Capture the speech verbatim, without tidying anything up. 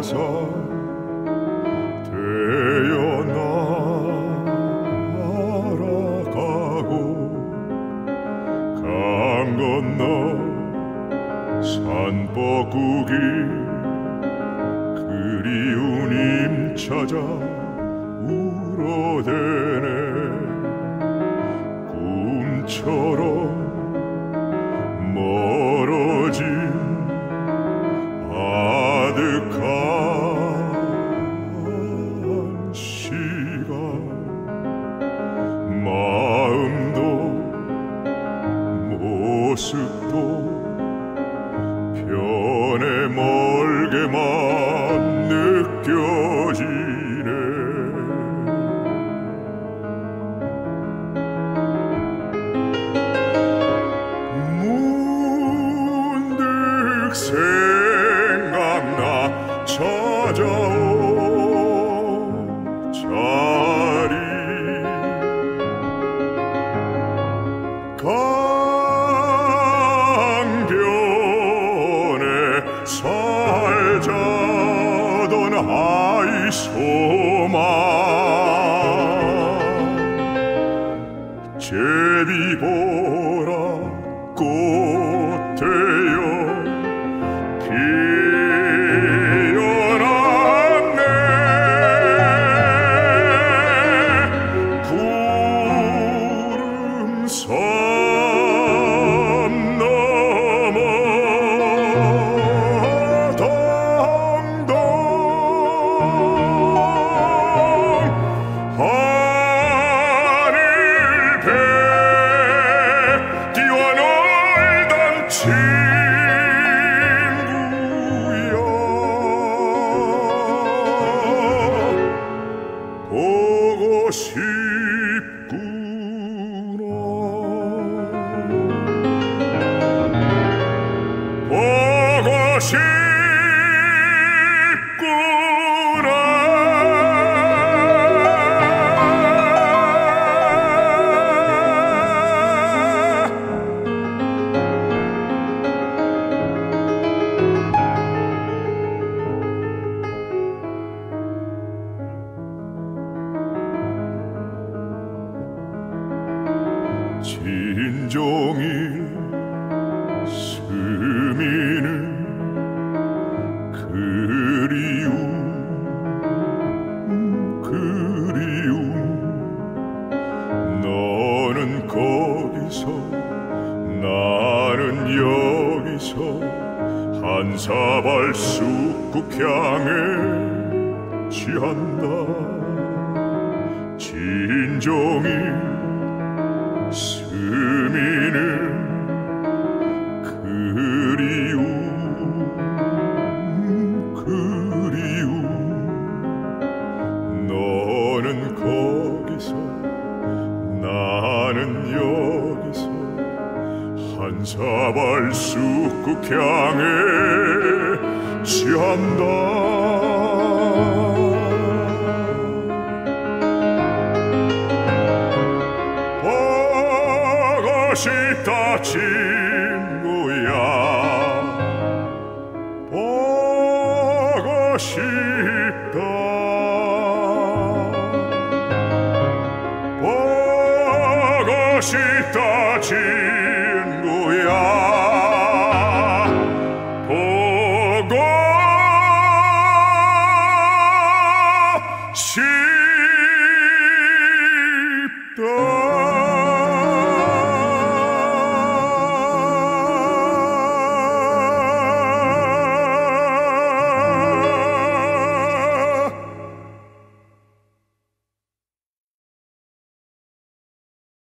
가사 되어 날아가고 강 건너 산뻐꾸기 그리운 힘 찾아 울어대네 꿈처럼 멀어진 아득한 시간 마음도 모습도 변해 멀게만 느껴지네 문득 생각나 찾아온 자리 강변에 살자던 아이 소망 제비보라 꽃되어 피어났네 구름섬 넘어 덩덩 하늘 배 뛰어놀던 친구야 보고 싶구나 보고 싶구나 진종일 스미는 그리움 그리움 너는 거기서 나는 여기서 한 사발 쑥국 향해 취한다 진종일 스미는 그리움 그리움 너는 거기서 나는 여기서 한 사발 쑥국 향해 취한다 싶다 친구야 보고 싶다 보고 싶다 친구야 보고 싶다